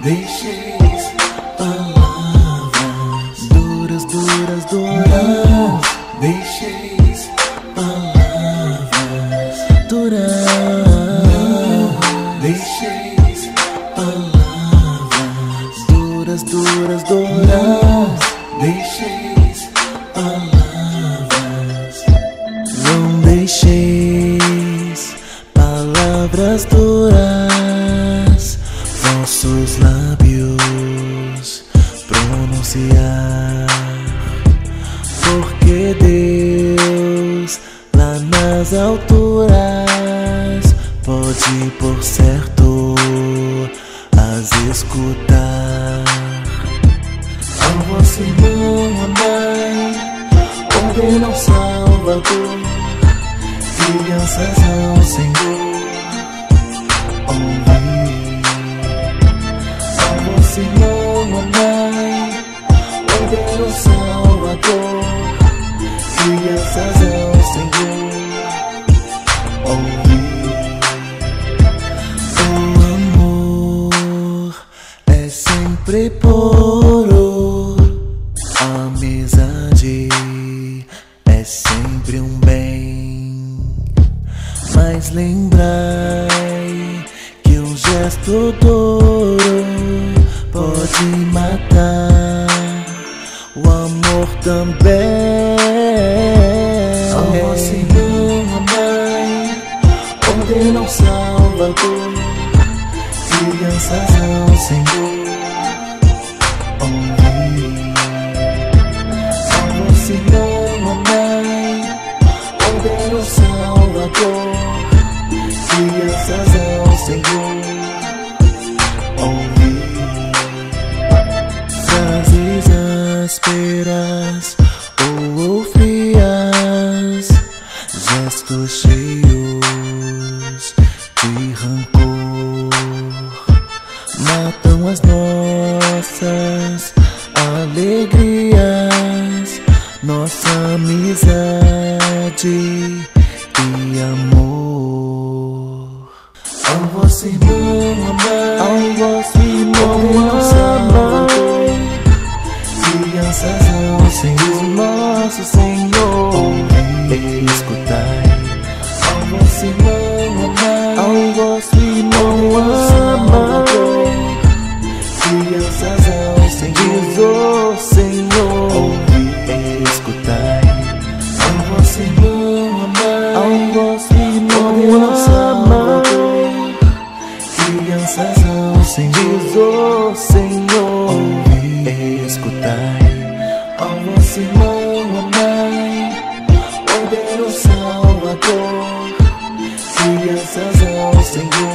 deixeis palavras duras, duras, duras. Deixeis palavras duras. Deixeis palavras duras, duras, duras. Deixeis palavras. Não deixeis palavras duras vossos lábios pronunciar, porque Deus lá nas alturas pode por certo as escutar. Ao vosso irmão amai, ordenam Salvador, crianças ao Senhor ouvi. Ao vosso irmão amai, ordenam Salvador, crianças ao Senhor ouvi. O amor é sempre puro, a amizade é sempre um bem, mas lembrai que um gesto duro pode matar o amor também. Ao vosso irmão amai, ordenam Salvador, crianças ao Senhor ouvi. Ao vosso irmão amai, ordenam Salvador, crianças ao Senhor ouvi. Frases ásperas ou frias, gestos cheios de rancor, matam as nossas alegrias, nossa amizade e amor. Ao vosso irmão amai, ao vosso irmão amai, crianças ao Senhor, nosso Senhor ouvi, escutai. Ao vosso irmão amai, ao vosso irmão amai, crianças ao Senhor, diz o Senhor ouvi, escutai. Ao vosso irmão amai, ao vosso irmão amai, crianças ao Senhor, diz o Senhor ouvi, escutai. Ao vosso irmão amai, ordena o Salvador, crianças ao Senhor